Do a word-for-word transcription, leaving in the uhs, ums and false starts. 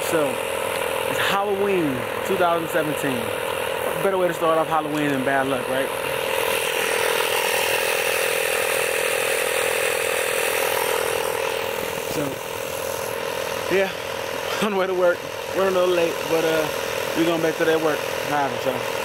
So, it's Halloween two thousand seventeen. What better way to start off Halloween than bad luck, right? So, yeah, on the way to work. We're a little late, but uh, we're going back to that work. Nah, so.